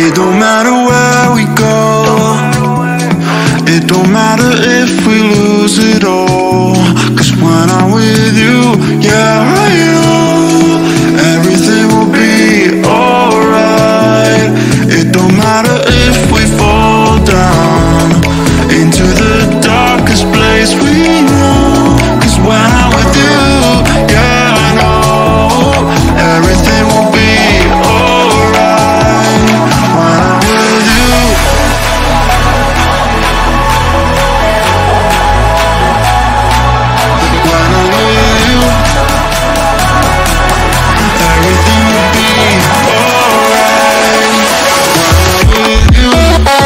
It don't matter where we go, it don't matter if we lose it all. Cause when I'm with you, yeah, I know everything will be alright. It don't matter if we fall down into the darkest place we know. Cause when I'm with you, yeah, I know everything will be alright. When I'm with you, when I'm with you, everything will be alright. When I'm with you.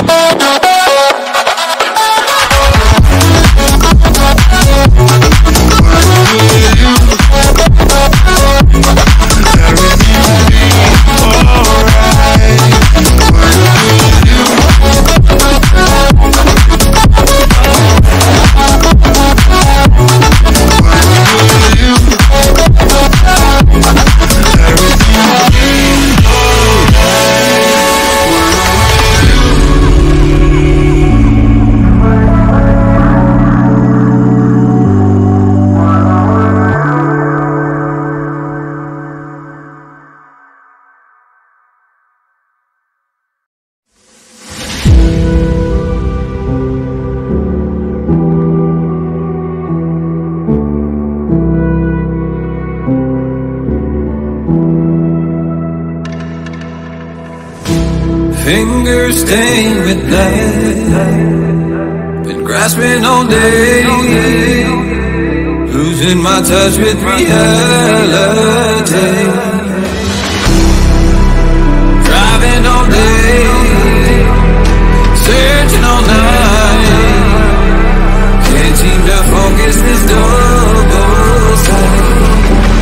Fingers stained with blood, been grasping all day, losing my touch with reality. Driving all day, searching all night, can't seem to focus this double sight.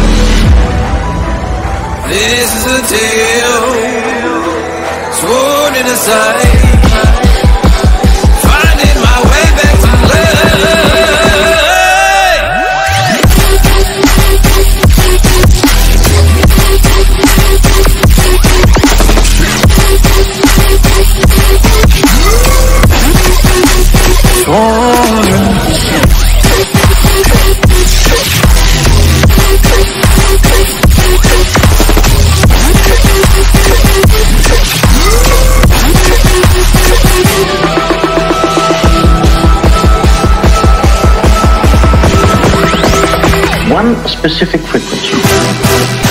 This is a tale sworn in a sight, finding my way back to one specific frequency.